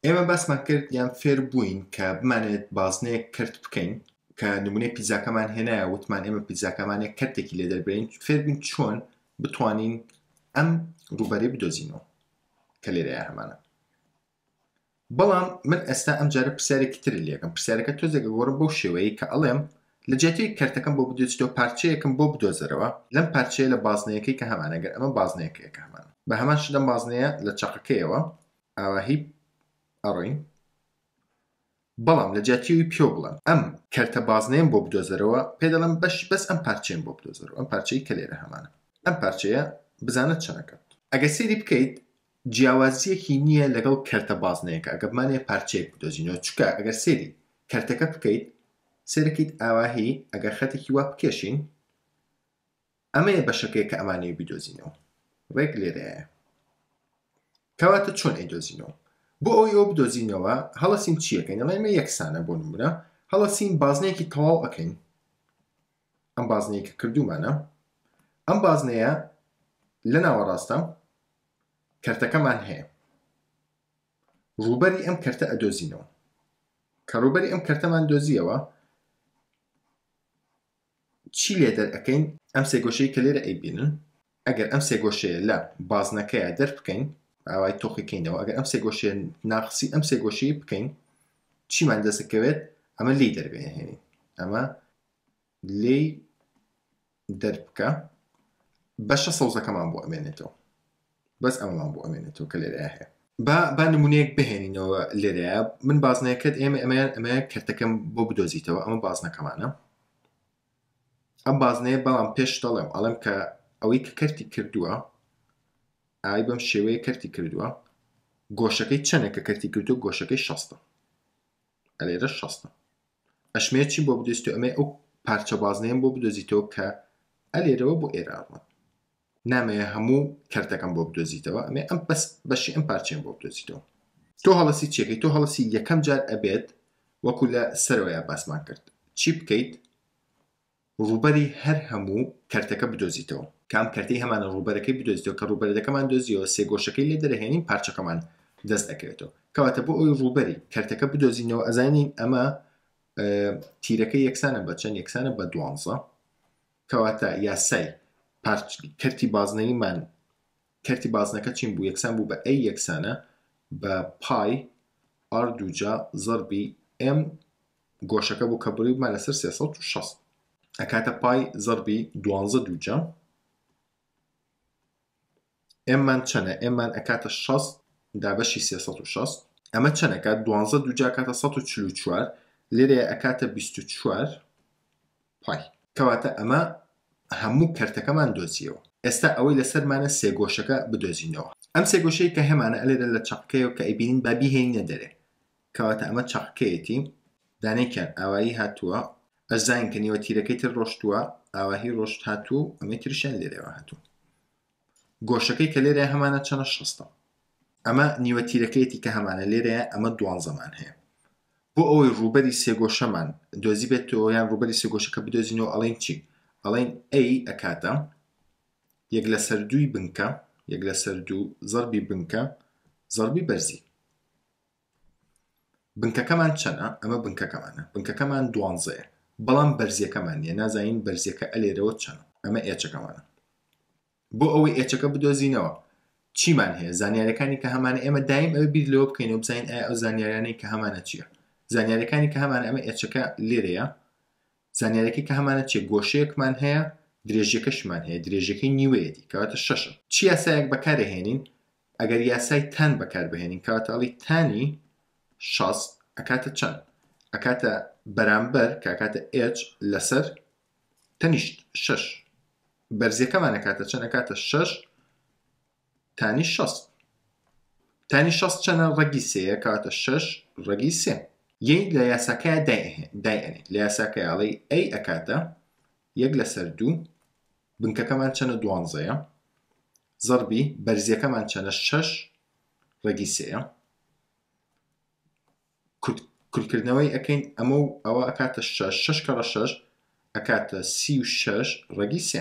ئێمە باسمان کرد یان فێر بووین کە بمانێت بازنەیەک کرد بکەین کە نمونەی پیتزاکەمان هێنایە وتمان ئێمە پیتزاکەمانێک کردێکی لێ دەربێن فێر بووین چۆن بتوانین ئەم ڕووبەرەی بدۆزینەوە کە لێرەیە هەمانە. بەڵام من ئێستا ئەم جارە پرسیارێکی تر لێکەم. پرسیارەکە تۆزێکە گۆڕم بەو شێوەیە کە ئەڵێم لە جێتی کەرتەکەم بۆ بدۆزیتەوە پارچەیەکم بۆ بدۆزەرەوە لەم پارچەیە لە بازنەیەکەی کە هەمانە گەر ئەمە بازنەیەکەیە هەمانە بە هەمان شدەم بازنەیە لە چەقەکەیەوە ئاواهی ئەڕۆین. بەڵام لە جاتیوی پێو بڵم ئەم کەرتە بازنەیەم بۆ بدۆزەرەوە پێ دەڵم بەس ئەم پارچەیەم بۆ بدۆزەرەوە ئەم پارچەی کە لێرە هەمانە ئەم پارچەیە بزانت چەنەکەت. ئەگە سێری بکەیت جیاوازیەکی نییە لەگەڵ کەرتە بازنەیەکە ئەگە بمانێ پارچەیەک بدۆزینەوە چکە ئەگەر سێری کەرتەکە بکەیت سێرەکەیت ئاواهی ئەگەر خەتێکی وا بکێشین ئەمەیە بەشەکەی کە ئەمانەیە بدۆزینەوە ڕێک لێرەیە. کەواتە چۆن ئەیدۆزینەوە؟ بۆ ئەوەی ئەوە بدۆزینەوە هەڵەسین چیەکەین ئەمە یەکسانە بۆ نمونە هەڵەسین بازنەیەکی تەواو ئەکەین. ئەم بازنەیە کە کردومانە ئەم بازنەیە لە ناوەڕاستە کەرتەکەمان هەیە ڕووبەری ئەم کەرتە ئەدۆزینەوە کە ڕووبەری ئەم کەرتەمان دۆزیەوە چی لێ دەرئەکەین ئەم سێگۆشەی کە لێرە ئەیبینن ئەگەر ئەم سێگۆشەیە لە بازنەکەیە دەربکەین ئاوای تۆقیکەینەوە ئەگەر ئەم سێگۆشەیە ناقسی ئەم سێگۆشەی بکەین چیمان دەسەکەوێت ئەمە لێی دەربێنێنین ئەمە لێی دەربکە بەشە سەوزەکەمان بۆ ئەمێنێتەوە بەس ئەمەمان بۆ ئەمێنێتەوە کە لێرە هەیە. با نمونەیەک بهێنینەوە لێرەیە من بازنەکەت ئەمە کەرتەکەم بۆ بدۆزیتەوە ئەمە بازنەکەمانە ئەم بازنەیە بەڵام پێش دەڵێم ئەڵێم کە ئەوەی کە کەرتی کردووە ئای بەم شێوەیە کەرتی کردووە گۆشەکەی چەنێک کە کەرتی کردووە گۆشەکەی 60 ئەلێرە 60 ئەشمێ چی بۆ بدۆزیتەوە ئەمە ئەو پارچە بازنەیەم بۆ بدۆزیتەوە کە ئەلێرەوە بۆ ئێراوە نامەیە هەموو کەرتەکەم بۆ بدۆزیتەوە ئەمێ ئەم بەشی ئەم پارچەیەم بۆ بدۆزیتەوە. تۆ هەڵەسی چیەکەی تۆ هەڵەسی یەکەم جار ئەبێت وەکو لە سەرەوەیە باسمان کرد چی بکەیت ڕووبەری هەر هەموو کەرتەکە بدۆزیتەوە کام کەرتی هەمانە ڕووبەرەکەی بدۆزیتەوە کە ڕووبەرەکەمان دۆزیەوە سێگۆشەکەی لێ دەرەهێنین پارچەکەمان دەست دەکەوێتەوە کەواتە بۆ ئەوی ڕووبەری کەرتەکە بدۆزینەوە ئەزانین ئەمە تیرەکەی یەکسانە بە چەند یەکسانە بە 12 کەواتە یاسای کەرتی بازنەیمان کەرتی بازنەکە چین بوو یەکسان بوو بە ئەی یەکسانە بە پای ئار دووجا زەربی ئێم گۆشەکە بوو کە بڕیبمان لەسەر 360 ئەکاتە پای زەربی 12 دووجا ئێممان چەنە ئێممان ئەکاتە 60 دابەشی 360 ئەمە چەنەکە 12 دووجا کاتە 144 لێرەیە ئەکاتە 24 پای کەواتە ئەمە هەموو کەرتەکەمان دۆزیەوە. ئێستا ئەوەی لەسەرمانە سێگۆشەکە بدۆزینەوە ئەم سێگۆشەی کە هەمانە ئەلێرە لە چەقکەیەوە کە ئەیبینین بابی هێنە دەرێ کەواتە ئەمە چەقکەیەتی دانێکیان ئاوایی هاتووە ئەزانین کە نیوە تیرەکەی تر ڕۆشتووە ئاواهی ڕۆشت هاتوو ئەمە تریشیان لێرەوە هاتوو گۆشەکەی کە لێرە هەمانە چەنە 60 ئەمە نیوە تیرەکەیەتی کە هەمانە لێرەیە ئەمە 12مان هەیە بۆ ئەوەی ڕووبەری سێگۆشەمان دۆزی بێتەوە یان ڕووبەری سێگۆشەکە بدۆزینەوە ئەڵێن چی ئەڵێن ئەی ئەکاتە یەک لە سەردووی بنکە یەک لە سەردوو زەربی بنکە زەربی بەرزی بنکەکەمان چەنە ئەمە بنکەکەمانە بنکەکەمان 12 بەڵام بەرزیەکەمان نیە نازانین بەرزیەکە ئەلێرەوە چەنە ئەمە ئێچەکەمانە بۆ ئەوەی ئێچەکە بدۆزینەوە چیمان هەیە زانیاریەکانی کە هەمانە ئێمە دایم ئەوە بیر لەوە بکەینەوە بزانین ئایا ئەو زانیاریانەی کە هەمانە چییە زانیاریەکانی کە هەمانە ئەمە ئێچەکە لێرەیە زانیارێکی کە هەمانە چێ گۆشەیەکمان هەیە درێژەکەشمان هەیە درێژەکەی نیوەیەتی کەواتە 6 چی یاسایەک بەکارهێنین ئەگەر یاسای تان بەکاربهێنین کەواتە ئەڵی تانی 60 ئەکاتە چەند ئەکاتە بەرامبەر کە ئەکاتە h لەسەر تەنیشت 6 بەرزیەکەمان ئەکاتە چەند ئەکاتە 6 تانی 60 تانی 60 چەنە ڕەگی سێیە کەواتە 6 ڕەگی سێ یەک لە یاساکەیە دایئەنێت لە یاساکەی ئەڵێ ئەی ئەکاتە یەک لەسەر دوو بنکەکەمان چەنە 12 زەربی بەرزیەکەمان چەنە 6 ڕەگی سێیە کورتکردنەوەی ئەەکەین ئەمە و ئەوە ئەکاتە 6 کەڕە 6 ئەکاتە 36 ڕەگی سێ.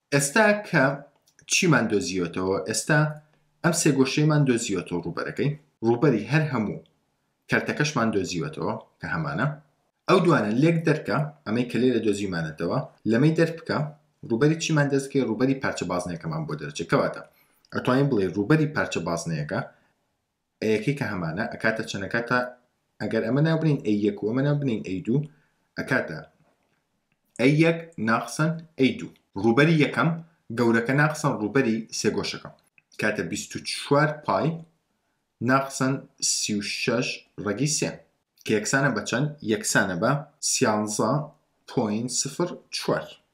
ئێستا کە چیمان دۆزیوەتەوە ئێستا ئەم سێگۆشەیمان دۆزیوەتەوە ڕووبەرەکەی ڕوبەری هەر هەموو کەرتەکەشمان دۆزیوەتەوە کە هەمانە ئەو دوانە لێک دەرکە ئەمەی کە لێرە دۆزیمانێتەوە لەمەی دەربکە ڕوبەری چیمان دەستکەی ڕوبەری پارچە بازنەیەکەمان بۆ دەرچێت کەواتە ئەتوانین بڵێ ڕوبەری پارچە بازنەیەەکە ئەیەکی کە هەمانە ئەکاتە چەنەکەتە ئەگەر ئەمە نابنین ئەی1 و ئەمە نابنین ئەی2 ئەکاتە ئەی1 ناقسەن ئەی2 ڕوبەری یەکەم گەورەکە ناقسەن ڕوبەری سێگۆشەکەم کاتە 24 پای ناقسەن 36 ڕەگی سێ کە یەکسانە بە چەند یەکسانە بە 13.04